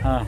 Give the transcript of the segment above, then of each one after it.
Ha.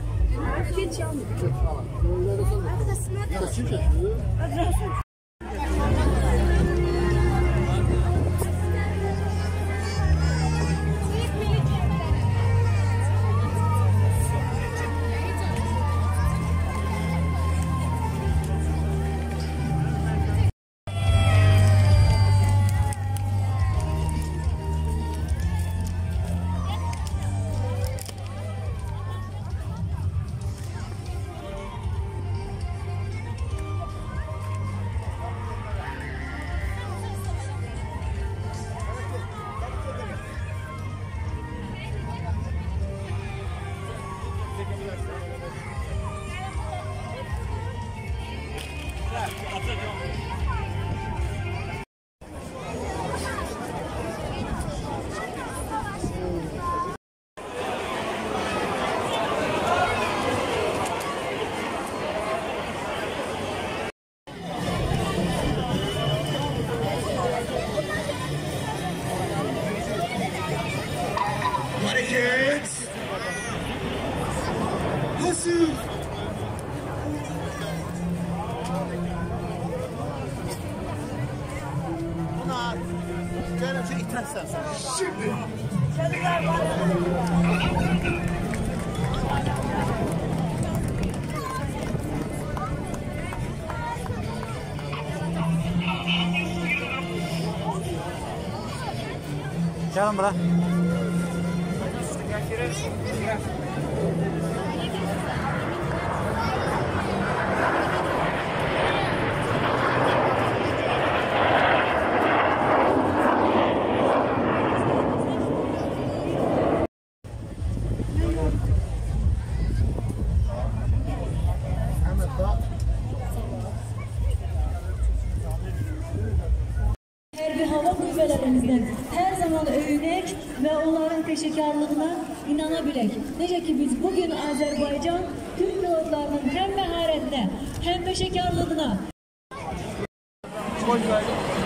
Hareket! Nasıl? Buna canım şu itersen şimdi. Gelin bura. Hərbi hava qüvvələrimizdən hər zaman övünək və onların peşəkarlığına inana bilək. Necə ki biz bugün Azərbaycan Türk pilotlarının həm məharətinə, həm peşəkarlığına